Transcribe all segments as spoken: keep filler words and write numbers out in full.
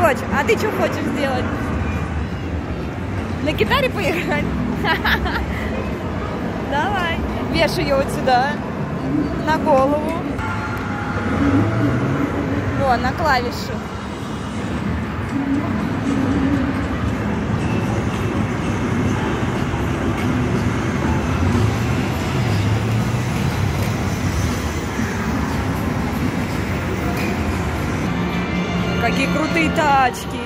Дочь, а ты что хочешь сделать? На гитаре поиграть? Давай. Вешай ее вот сюда, на голову. Во, на клавиши. Какие крутые тачки!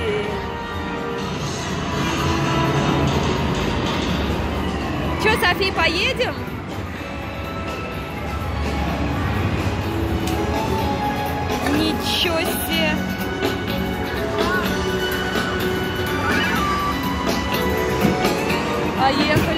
Че, Софи, поедем? Ничего себе! Поехали!